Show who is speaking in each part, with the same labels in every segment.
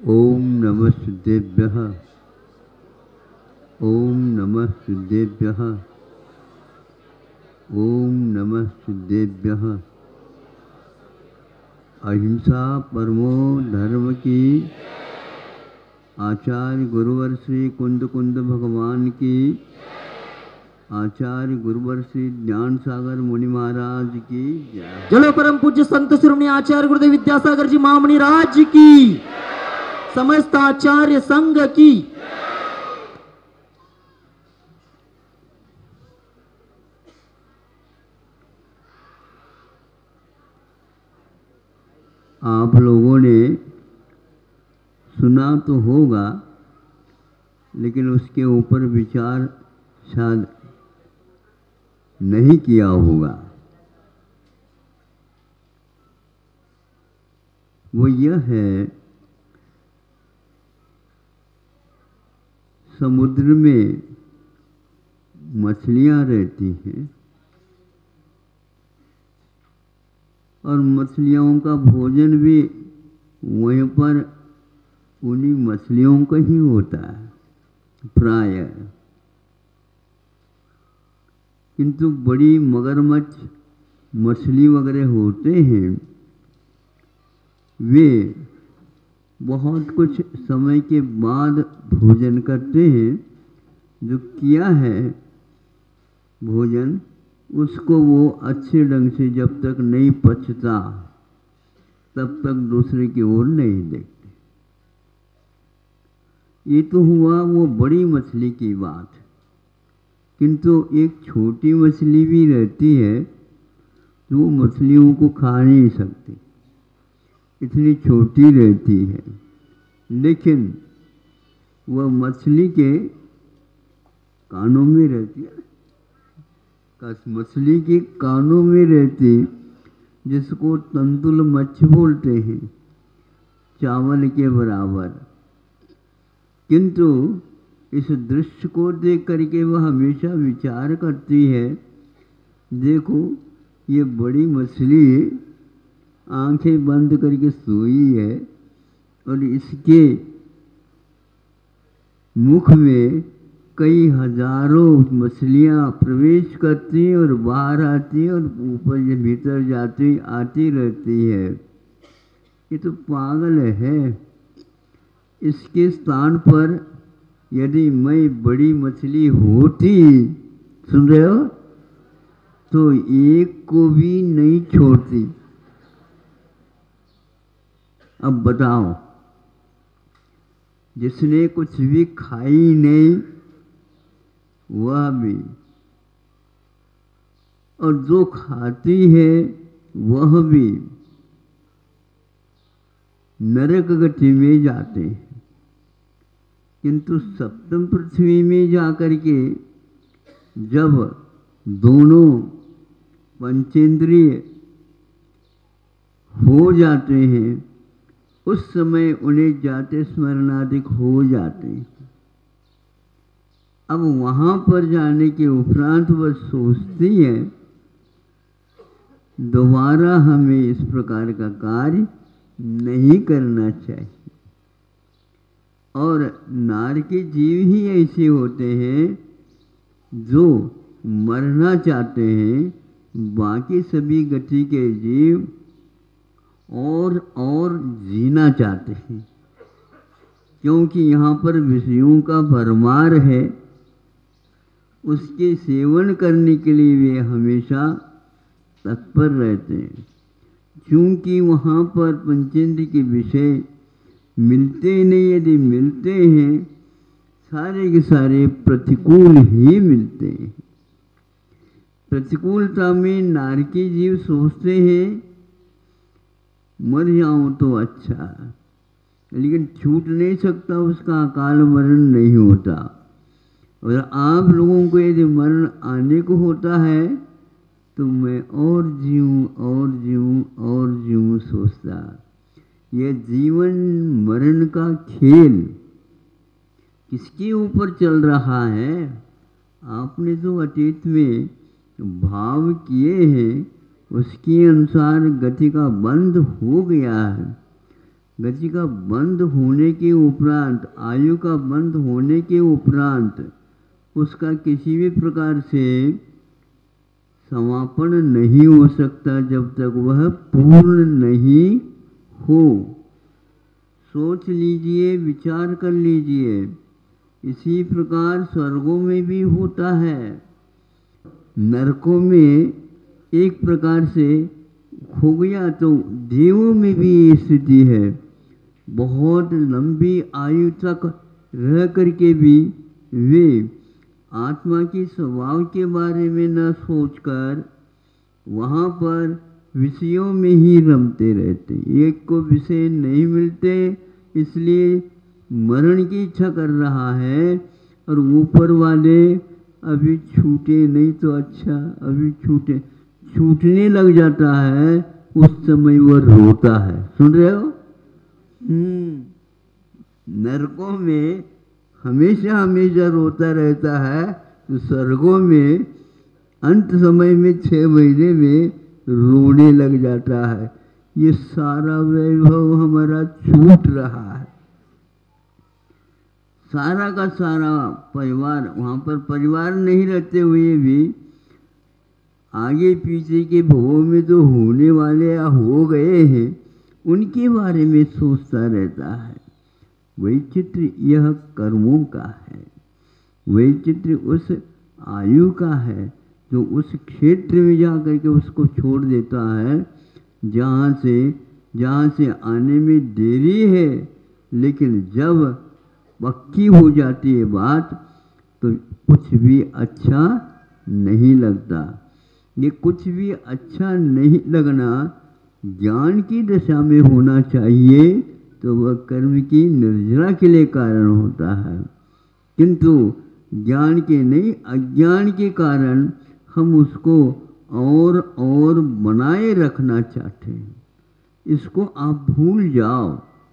Speaker 1: ओम नमः सिद्धेभ्यः। ओम नमः सिद्धेभ्यः। ओम नमः सिद्धेभ्यः। अहिंसा परमो धर्म की। आचार्य गुरुवर श्री कुंद कुंद भगवान की। आचार्य गुरुवर श्री ज्ञान सागर मुनि महाराज की जय।
Speaker 2: चलो परम पूज्य संत श्रोमणी आचार्य गुरुदेव विद्यासागर जी महामुनि राज की, समस्त आचार्य संघ की।
Speaker 1: आप लोगों ने सुना तो होगा, लेकिन उसके ऊपर विचार शायद नहीं किया होगा। वो यह है, समुद्र में मछलियां रहती हैं और मछलियों का भोजन भी वहीं पर उन्हीं मछलियों का ही होता है प्रायः। किंतु बड़ी मगरमच्छ मछली वगैरह होते हैं, वे बहुत कुछ समय के बाद भोजन करते हैं। जो किया है भोजन, उसको वो अच्छे ढंग से जब तक नहीं पचता तब तक दूसरे की ओर नहीं देखते। ये तो हुआ वो बड़ी मछली की बात, किंतु एक छोटी मछली भी रहती है जो वो मछलियों को खा नहीं सकती, इतनी छोटी रहती है। लेकिन वह मछली के कानों में रहती है, मछली के कानों में रहती, जिसको तंतुल मच्छ बोलते हैं, चावल के बराबर। किंतु इस दृश्य को देख करके वह हमेशा विचार करती है, देखो ये बड़ी मछली आंखें बंद करके सोई है और इसके मुख में कई हजारों मछलियां प्रवेश करती हैं और बाहर आती हैं और ऊपर ये भीतर जाती आती रहती है। ये तो पागल है। इसके स्थान पर यदि मैं बड़ी मछली होती, सुन रहे हो, तो एक को भी नहीं छोड़ती। अब बताओ, जिसने कुछ भी खाई नहीं वह भी, और जो खाती है वह भी नरक गति में जाते हैं। किंतु सप्तम पृथ्वी में जाकर के जब दोनों पंचेंद्रिय हो जाते हैं, उस समय उन्हें जाते स्मरणाधिक हो जाते हैं। अब वहां पर जाने के उपरांत वह सोचती है, दोबारा हमें इस प्रकार का कार्य नहीं करना चाहिए। और नार के जीव ही ऐसे होते हैं जो मरना चाहते हैं, बाकी सभी गति के जीव और जीना चाहते हैं, क्योंकि यहाँ पर विषयों का भरमार है। उसके सेवन करने के लिए वे हमेशा तत्पर रहते हैं। क्योंकि वहाँ पर पंचेंद्र के विषय मिलते नहीं, यदि मिलते हैं सारे के सारे प्रतिकूल ही मिलते हैं। प्रतिकूलता में नारकी जीव सोचते हैं मर जाऊं तो अच्छा, लेकिन छूट नहीं सकता, उसका अकाल मरण नहीं होता। और आप लोगों को यदि मरण आने को होता है तो मैं और जीऊं और जीऊं और जीऊं सोचता। यह जीवन मरण का खेल किसके ऊपर चल रहा है? आपने जो अतीत में भाव किए हैं उसके अनुसार गति का बंध हो गया है। गति का बंद होने के उपरांत, आयु का बंद होने के उपरांत उसका किसी भी प्रकार से समापन नहीं हो सकता जब तक वह पूर्ण नहीं हो। सोच लीजिए, विचार कर लीजिए। इसी प्रकार स्वर्गों में भी होता है। नरकों में एक प्रकार से हो गया तो देवों में भी ये स्थिति है। बहुत लंबी आयु तक रह करके भी वे आत्मा के स्वभाव के बारे में न सोचकर वहाँ पर विषयों में ही रमते रहते। एक को विषय नहीं मिलते, इसलिए मरण की इच्छा कर रहा है। और ऊपर वाले अभी छूटे नहीं तो अच्छा, अभी छूटने लग जाता है, उस समय वो रोता है। सुन रहे हो? नरकों में हमेशा हमेशा रोता रहता है, तो स्वर्गों में अंत समय में 6 महीने में रोने लग जाता है। ये सारा वैभव हमारा छूट रहा है। सारा का सारा परिवार, वहाँ पर परिवार नहीं रहते हुए भी आगे पीछे के भवों में जो होने वाले या हो गए हैं उनके बारे में सोचता रहता है। वैचित्र यह कर्मों का है, वैचित्र उस आयु का है जो उस क्षेत्र में जा कर के उसको छोड़ देता है जहाँ से आने में देरी है, लेकिन जब पक्की हो जाती है बात तो कुछ भी अच्छा नहीं लगता। ये कुछ भी अच्छा नहीं लगना ज्ञान की दशा में होना चाहिए, तो वह कर्म की निर्जरा के लिए कारण होता है। किंतु ज्ञान के नहीं, अज्ञान के कारण हम उसको और बनाए रखना चाहते हैं। इसको आप भूल जाओ।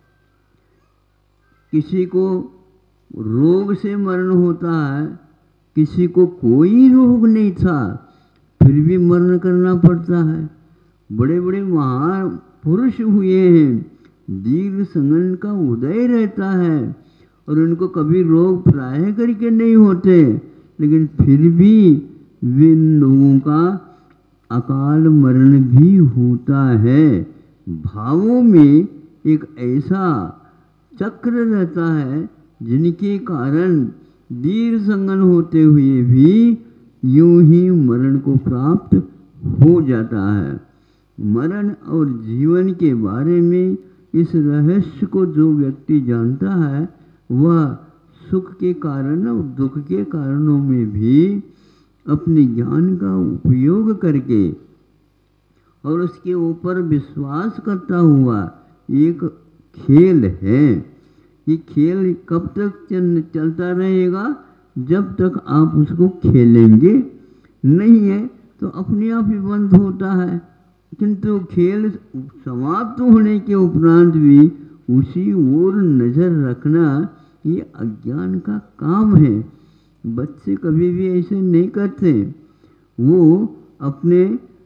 Speaker 1: किसी को रोग से मरण होता है, किसी को कोई रोग नहीं था फिर भी मरण करना पड़ता है। बड़े बड़े महान पुरुष हुए हैं, दीर्घ संगन का उदय रहता है और उनको कभी रोग प्राय करके नहीं होते, लेकिन फिर भी इन लोगों का अकाल मरण भी होता है। भावों में एक ऐसा चक्र रहता है जिनके कारण दीर्घ संगन होते हुए भी यूं ही मरण को प्राप्त हो जाता है। मरण और जीवन के बारे में इस रहस्य को जो व्यक्ति जानता है वह सुख के कारण और दुख के कारणों में भी अपने ज्ञान का उपयोग करके और उसके ऊपर विश्वास करता हुआ, एक खेल है। ये खेल कब तक चलता रहेगा? जब तक आप उसको खेलेंगे नहीं है तो अपने आप ही बंद होता है। किंतु खेल समाप्त होने के उपरांत भी उसी ओर नज़र रखना ये अज्ञान का काम है। बच्चे कभी भी ऐसे नहीं करते। वो अपने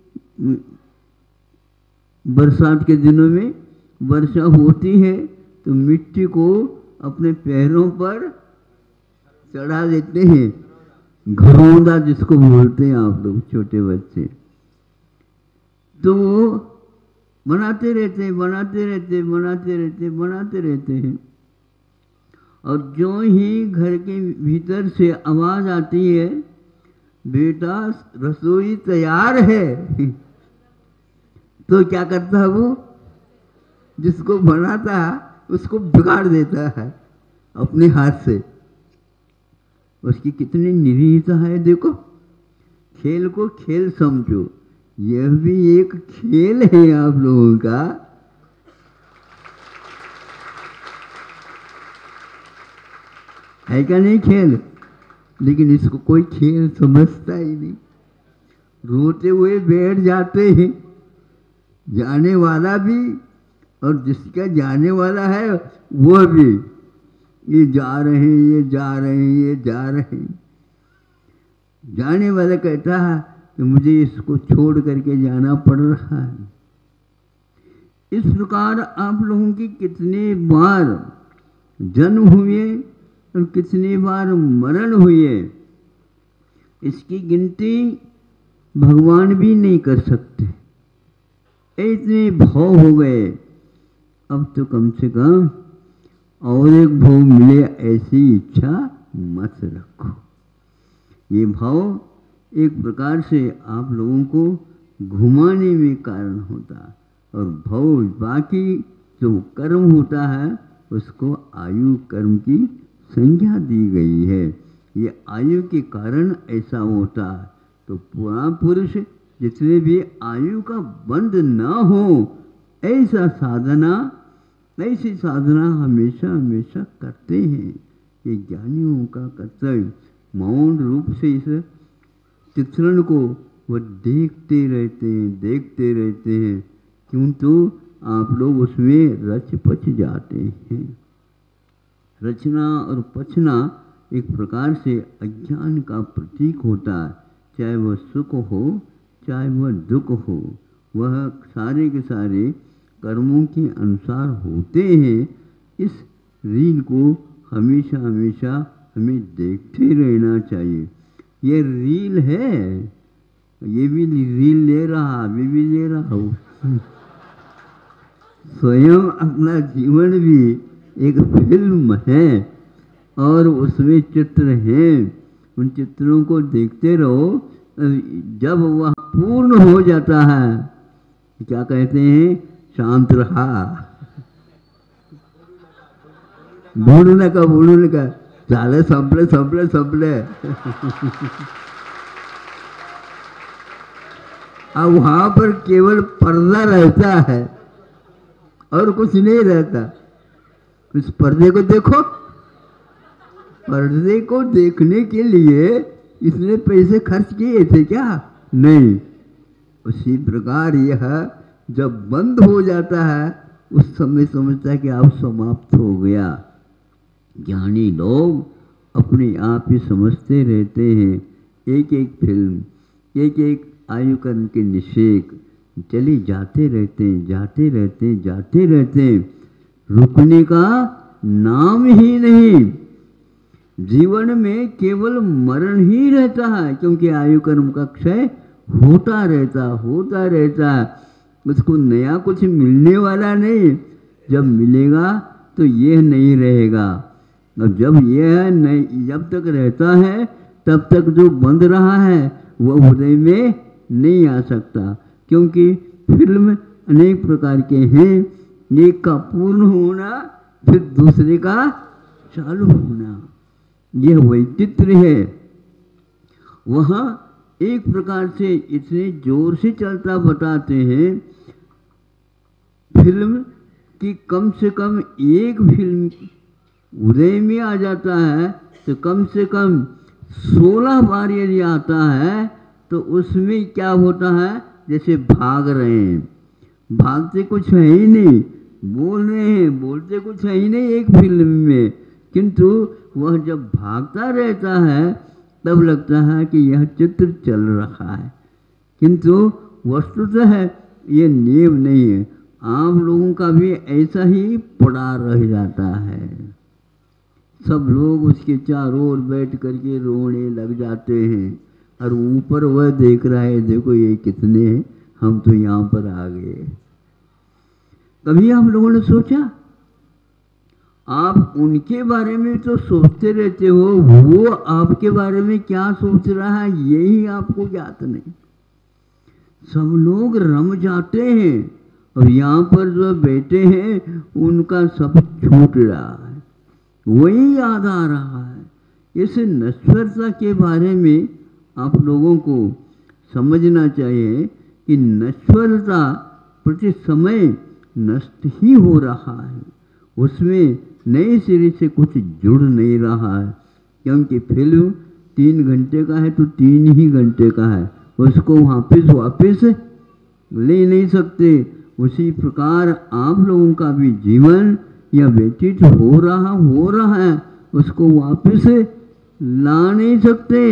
Speaker 1: बरसात के दिनों में वर्षा होती है तो मिट्टी को अपने पैरों पर चढ़ा देते हैं, घरौंदा जिसको बोलते हैं आप लोग, छोटे बच्चे। तो वो बनाते रहते हैं और जो ही घर के भीतर से आवाज आती है, बेटा रसोई तैयार है, तो क्या करता है वो? जिसको बनाता है उसको बिगाड़ देता है अपने हाथ से। उसकी कितनी निरीहता है देखो। खेल को खेल समझो, यह भी एक खेल है आप लोगों का। है क्या नहीं खेल? लेकिन इसको कोई खेल समझता ही नहीं। रोते हुए बैठ जाते हैं, जाने वाला भी और जिसका जाने वाला है वह भी। ये जा रहे हैं, ये जा रहे हैं, ये जा रहे हैं। जाने वाला कहता है कि मुझे इसको छोड़ करके जाना पड़ रहा है। इस प्रकार आप लोगों की कितने बार जन्म हुए और कितने बार मरण हुए, इसकी गिनती भगवान भी नहीं कर सकते। इतने भाव हो गए। अब तो कम से कम और एक भाव मिले ऐसी इच्छा मत रखो। ये भाव एक प्रकार से आप लोगों को घुमाने में कारण होता है, और भाव बाकी जो कर्म होता है उसको आयु कर्म की संज्ञा दी गई है। ये आयु के कारण ऐसा होता है। तो पुराण पुरुष जितने भी आयु का बंध न हो ऐसी साधना हमेशा हमेशा करते हैं। ये ज्ञानियों का कर्तव्य मौन रूप से इस चित्रण को वह देखते रहते हैं, क्योंकि आप लोग उसमें रच पच जाते हैं। रचना और पचना एक प्रकार से अज्ञान का प्रतीक होता है। चाहे वह सुख हो चाहे वह दुख हो, वह सारे के सारे कर्मों के अनुसार होते हैं। इस रील को हमेशा हमेशा हमें देखते रहना चाहिए। ये रील है, ये भी रील ले रहा, अभी भी ले रहा हूँ। स्वयं अपना जीवन भी एक फिल्म है और उसमें चित्र हैं। उन चित्रों को देखते रहो। जब वह पूर्ण हो जाता है, क्या कहते हैं, शांत रहा, बोलने का चाले संपले अब वहां पर केवल पर्दा रहता है और कुछ नहीं रहता। उस पर्दे को देखो। पर्दे को देखने के लिए इसने पैसे खर्च किए थे क्या? नहीं। उसी प्रकार यह जब बंद हो जाता है उस समय समझता है कि अब समाप्त हो गया। ज्ञानी लोग अपने आप ही समझते रहते हैं। एक एक फिल्म, एक एक आयु कर्म के निषेक चले जाते रहते हैं। रुकने का नाम ही नहीं। जीवन में केवल मरण ही रहता है, क्योंकि आयु कर्म का क्षय होता रहता है। उसको नया कुछ मिलने वाला नहीं। जब मिलेगा तो यह नहीं रहेगा, और जब यह नहीं, जब तक रहता है तब तक जो बंध रहा है वह हृदय में नहीं आ सकता। क्योंकि फिल्म अनेक प्रकार के हैं। एक का पूर्ण होना, फिर दूसरे का चालू होना, यह वैचित्र्य है। वहाँ एक प्रकार से इतने जोर से चलता बताते हैं फिल्म कि कम से कम एक फिल्म उदय में आ जाता है तो कम से कम 16 बार यदि आता है तो उसमें क्या होता है, जैसे भाग रहे हैं। भागते कुछ है ही नहीं, बोल रहे हैं, बोलते कुछ है ही नहीं एक फिल्म में, किंतु वह जब भागता रहता है तब लगता है कि यह चित्र चल रहा है, किंतु वस्तुतः ये नियम नहीं है। आप लोगों का भी ऐसा ही पड़ा रह जाता है। सब लोग उसके चारों ओर बैठ करके रोने लग जाते हैं, और ऊपर वह देख रहा है, देखो ये कितने हैं, हम तो यहाँ पर आ गए। कभी आप लोगों ने सोचा, आप उनके बारे में तो सोचते रहते हो, वो आपके बारे में क्या सोच रहा है यही आपको ज्ञात नहीं। सब लोग रम जाते हैं, और यहाँ पर जो बैठे हैं उनका सब छूट रहा है, वही याद आ रहा है। इस नश्वरता के बारे में आप लोगों को समझना चाहिए कि नश्वरता प्रति समय नष्ट ही हो रहा है, उसमें नए सिरे से कुछ जुड़ नहीं रहा है। क्योंकि फिल्म 3 घंटे का है तो 3 ही घंटे का है, उसको वापस ले नहीं सकते। उसी प्रकार आप लोगों का भी जीवन या व्यतीत हो रहा है, उसको वापस ला नहीं सकते।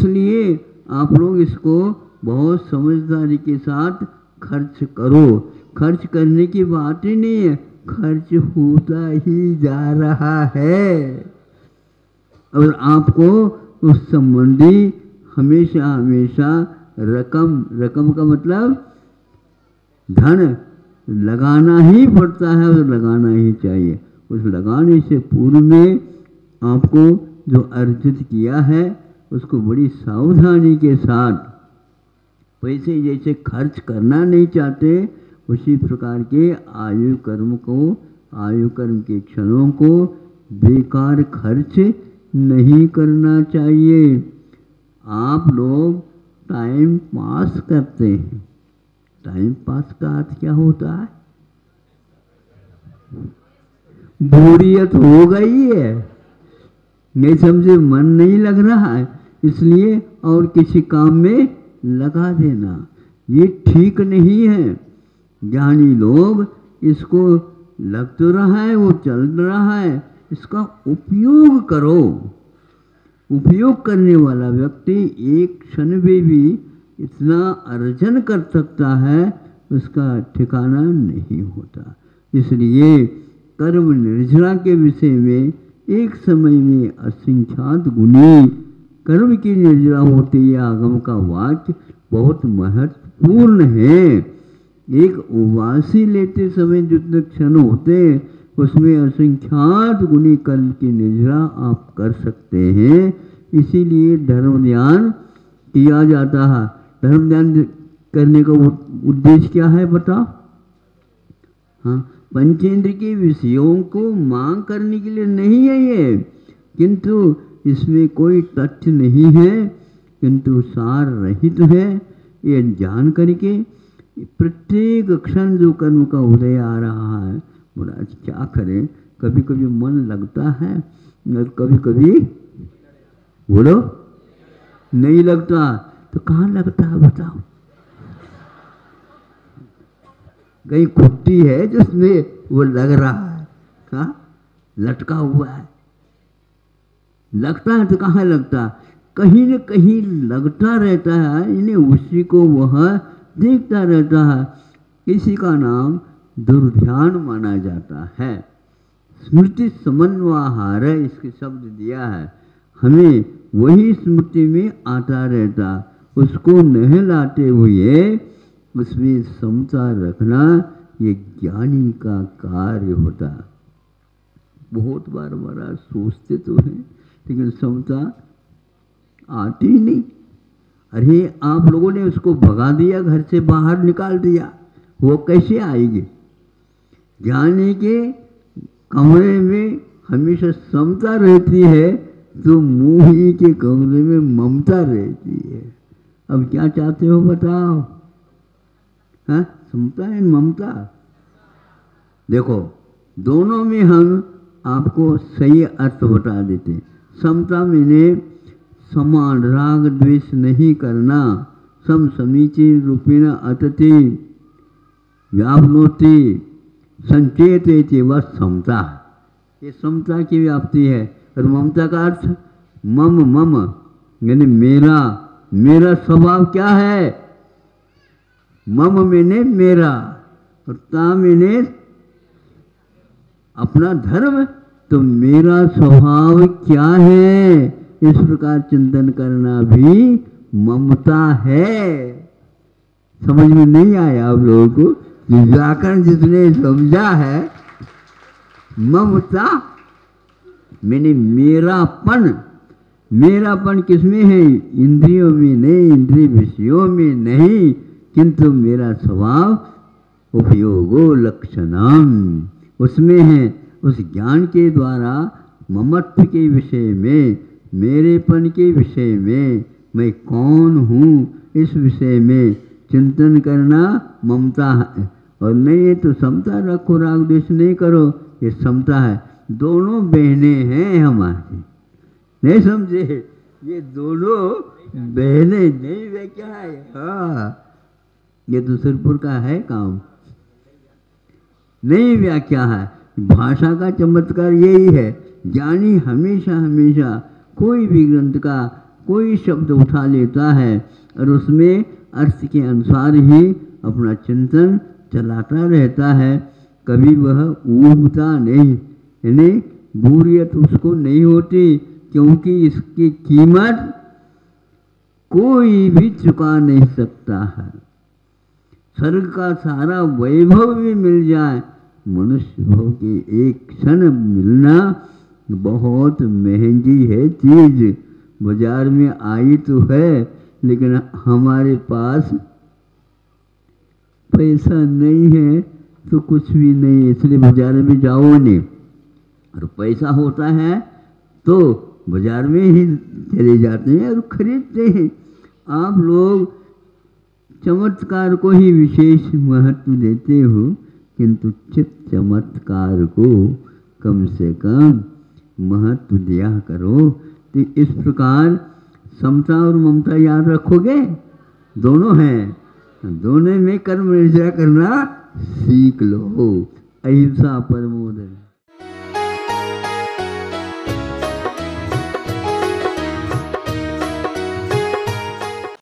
Speaker 1: इसलिए आप लोग इसको बहुत समझदारी के साथ खर्च करो। खर्च करने की बात ही नहीं है, खर्च होता ही जा रहा है। और आपको उस संबंधी हमेशा हमेशा रकम का मतलब धन लगाना ही पड़ता है और लगाना ही चाहिए। उस लगाने से पूर्व में आपको जो अर्जित किया है उसको बड़ी सावधानी के साथ, पैसे जैसे खर्च करना नहीं चाहते उसी प्रकार के आयु कर्म के क्षणों को बेकार खर्च नहीं करना चाहिए। आप लोग टाइम पास करते हैं, टाइम पास का अर्थ क्या होता है? बोरियत हो गई है, नहीं समझे, मन नहीं लग रहा है, इसलिए और किसी काम में लगा देना, ये ठीक नहीं है। ज्ञानी लोग इसको लग तो रहा है, वो चल रहा है, इसका उपयोग करो। उपयोग करने वाला व्यक्ति एक क्षण में भी इतना अर्जन कर सकता है, उसका ठिकाना नहीं होता। इसलिए कर्म निर्जरा के विषय में एक समय में असंख्यात गुणी कर्म की निर्जरा होती है। आगम का वाक्य बहुत महत्वपूर्ण है। एक उवासी लेते समय जितने क्षण होते हैं उसमें असंख्यात गुणी कर्म की निर्जरा आप कर सकते हैं। इसीलिए धर्म ध्यान किया जाता है। धर्म ध्यान करने का उद्देश्य क्या है बताओ? हाँ, पंचेंद्र के विषयों को मांग करने के लिए नहीं है ये, किंतु इसमें कोई तथ्य नहीं है, किंतु सार रहित है। ये जान करके प्रत्येक क्षण जो कर्म का उदय आ रहा है, महाराज क्या करें, कभी कभी मन लगता है और कभी कभी बोलो नहीं लगता। तो कहाँ लगता है बताओ? कहीं कुट्टी है जिसमें वो लग रहा है, हाँ लटका हुआ है, लगता है तो कहाँ लगता, कहीं न कहीं लगता रहता है, इन्हें उसी को वह देखता रहता है। इसी का नाम दुर्ध्यान माना जाता है। स्मृति समन्वहार इसके शब्द दिया है, हमें वही स्मृति में आता रहता, उसको नहलाते हुए उसमें समता रखना ये ज्ञानी का कार्य होता। बहुत बार महाराज सोचते तो हैं लेकिन समता आती ही नहीं। अरे आप लोगों ने उसको भगा दिया, घर से बाहर निकाल दिया, वो कैसे आएगी? ज्ञानी के कमरे में हमेशा समता रहती है तो मोही के कमरे में ममता रहती है। अब क्या चाहते हो बताओ? हाँ, समता है ममता। देखो दोनों में हम आपको सही अर्थ बता देते हैं। समता मैंने समान राग द्वेष नहीं करना, सम समीचीन रूपेण अतति व्यापनोति संचेत वह समता, ये समता की व्याप्ति है। और ममता का अर्थ मम यानी मेरा, मेरा स्वभाव क्या है? मम मैंने मेरा और ता मैंने अपना धर्म, तो मेरा स्वभाव क्या है, इस प्रकार चिंतन करना भी ममता है। समझ में नहीं आया आप लोगों को? व्याकरण जितने समझा है, ममता मैंने मेरापन, मेरापन किसमें है? इंद्रियों में नहीं, इंद्रिय विषयों में नहीं, किंतु मेरा स्वभाव उपयोगो लक्षणम उसमें है। उस ज्ञान के द्वारा ममत्व के विषय में, मेरेपन के विषय में, मैं कौन हूँ इस विषय में चिंतन करना ममता है। और नहीं तो समता रखो, राग द्वेष नहीं करो, ये समता है। दोनों बहनें हैं हमारी, नहीं समझे? ये दोनों बहनें नहीं वे क्या है? हाँ, ये दूसरपुर का है काम, नहीं व्याख्या है। भाषा का चमत्कार यही है, ज्ञानी हमेशा हमेशा कोई भी ग्रंथ का कोई शब्द उठा लेता है और उसमें अर्थ के अनुसार ही अपना चिंतन चलाता रहता है, कभी वह ऊबता नहीं, यानी बोरियत उसको नहीं होती, क्योंकि इसकी कीमत कोई भी चुका नहीं सकता है। स्वर्ग का सारा वैभव भी मिल जाए, मनुष्य भव की एक क्षण मिलना बहुत महंगी है चीज। बाजार में आई तो है, लेकिन हमारे पास पैसा नहीं है तो कुछ भी नहीं, इसलिए बाजार में जाओ नहीं। और पैसा होता है तो बाजार में ही चले जाते हैं और खरीदते हैं। आप लोग चमत्कार को ही विशेष महत्व देते हो, किंतु चित चमत्कार को कम से कम महत्व दिया करो। तो इस प्रकार समता और ममता याद रखोगे, दोनों हैं, दोनों में कर्म निष्ठा करना सीख लो। अहिंसा परमो धर्मः।